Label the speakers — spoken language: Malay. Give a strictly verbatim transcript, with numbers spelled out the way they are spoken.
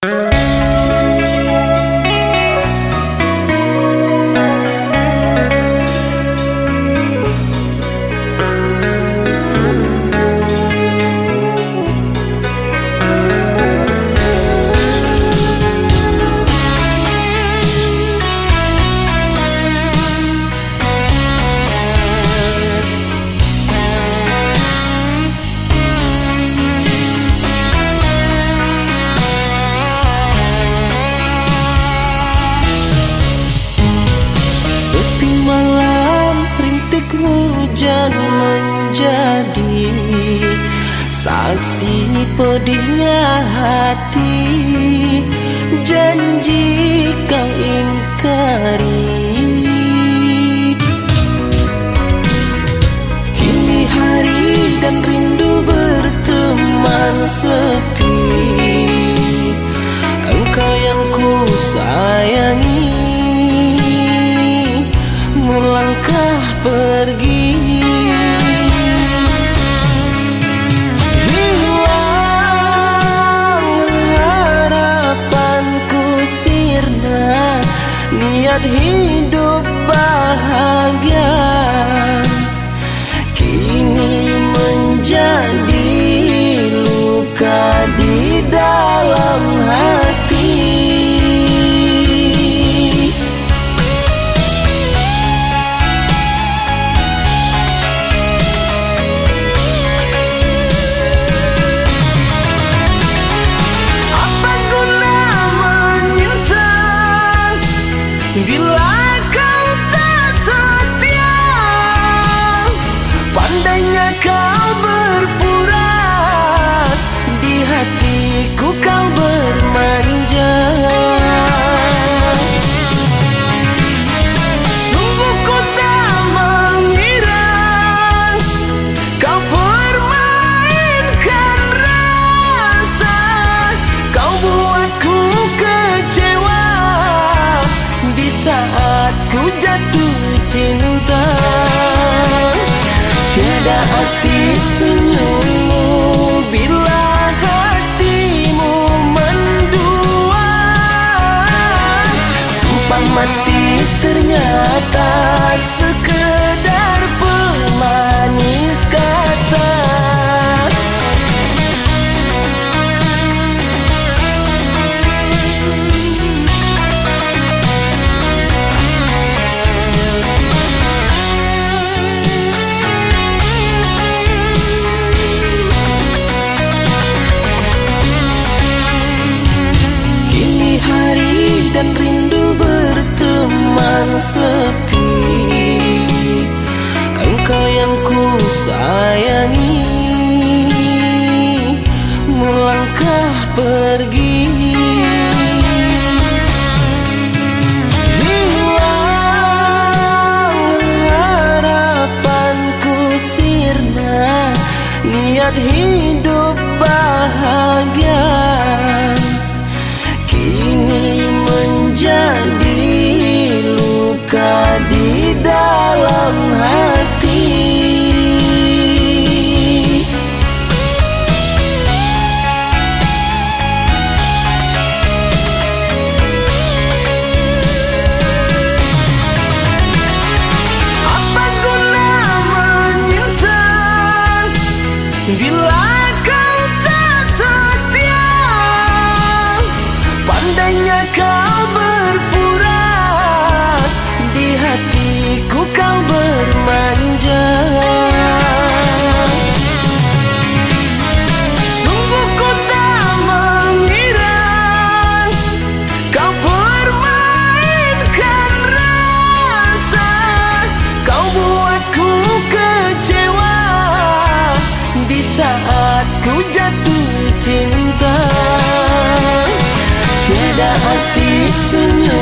Speaker 1: Hujan menjadi saksi pedihnya hati, janji kau ingkari. Kini hari dan rindu berteman sepi, engkau yang ku sayangi melangkah pergi. Hilang harapanku, sirna niat hidup bahagia, kini menjadi luka di dalam hati. Bila kau tak setia, pandainya kau berpura, di hatiku kau bermanja. Sungguh ku tak mengira kau permainkan rasa, kau buatku kecewa di saat ku jatuh cinta. Tiada arti senyummu bila hatimu mendua. Sumpah mati ternyata sekedar pemanis kata. Hari dan rindu berteman sepi, engkau yang ku sayangi melangkah pergi. Hilang harapanku, sirna niat hidup bahagia, kini menjadi luka di dalam hati. Apa guna menyinta bila kau tak setia, pandainya kau berpura, di hatiku kau bermanja. Sungguh ku tak mengira kau permainkan rasa, kau buatku kecewa di saat ku jatuh cinta. Tiada arti senyum